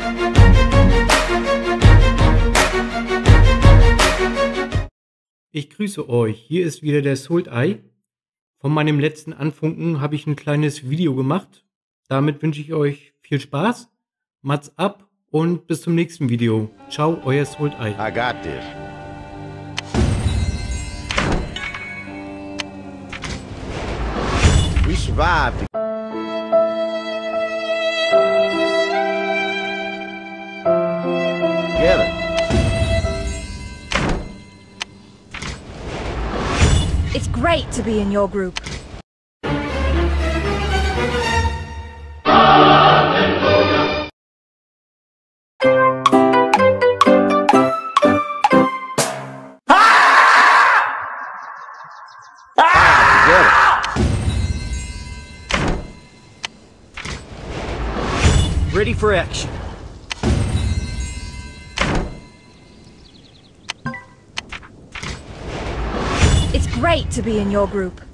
Ich grüße euch, hier ist wieder der Sultai. Von meinem letzten Anfunken habe ich ein kleines Video gemacht. Damit wünsche ich euch viel Spaß, Mats ab und bis zum nächsten Video. Ciao, euer Sultai. I got this. We survived. Together. It's great to be in your group. Together. Ready for action. It's great to be in your group.